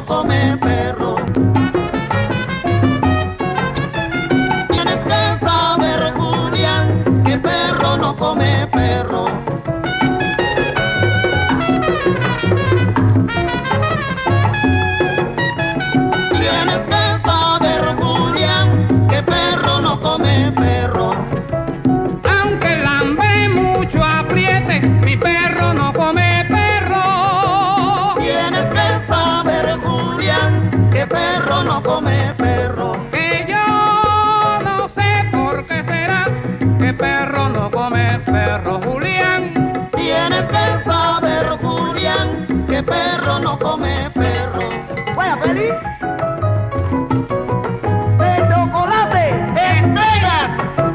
come perro. Tienes que saber, Julián, que perro no come perro. Tienes que saber, Julián, que perro no come perro. Aunque lambe mucho apriete, mi perro no come perro. Tienes que saber, Julián, que perro no come perro. Que yo no sé por qué será que perro no come perro, Julián. Tienes que saber, Julián, que perro no come perro. Vaya feliz. De chocolate. ¡Estrellas!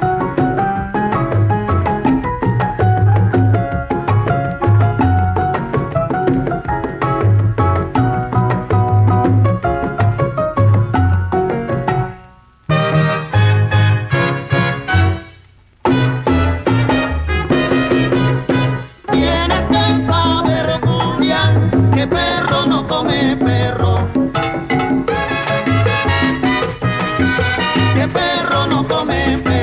Tienes que saber, Julián, que perro no come perro. Que perro no come perro.